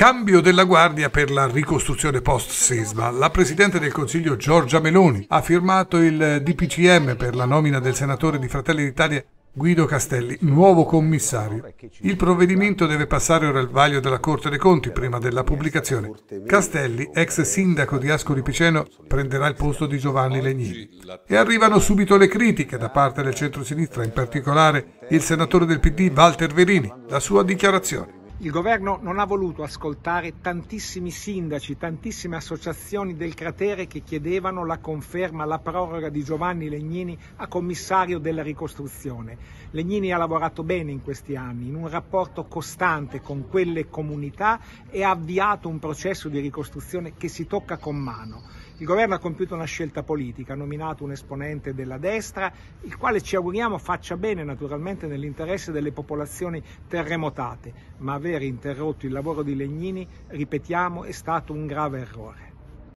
Cambio della guardia per la ricostruzione post-sisma. La Presidente del Consiglio Giorgia Meloni ha firmato il DPCM per la nomina del senatore di Fratelli d'Italia Guido Castelli, nuovo commissario. Il provvedimento deve passare ora il vaglio della Corte dei Conti prima della pubblicazione. Castelli, ex sindaco di Ascoli Piceno, prenderà il posto di Giovanni Legnini. E arrivano subito le critiche da parte del centro-sinistra, in particolare il senatore del PD Walter Verini, la sua dichiarazione. Il governo non ha voluto ascoltare tantissimi sindaci, tantissime associazioni del cratere che chiedevano la conferma, la proroga di Giovanni Legnini a commissario della ricostruzione. Legnini ha lavorato bene in questi anni, in un rapporto costante con quelle comunità e ha avviato un processo di ricostruzione che si tocca con mano. Il governo ha compiuto una scelta politica, ha nominato un esponente della destra, il quale ci auguriamo faccia bene naturalmente nell'interesse delle popolazioni terremotate, ma aver interrotto il lavoro di Legnini, ripetiamo, è stato un grave errore.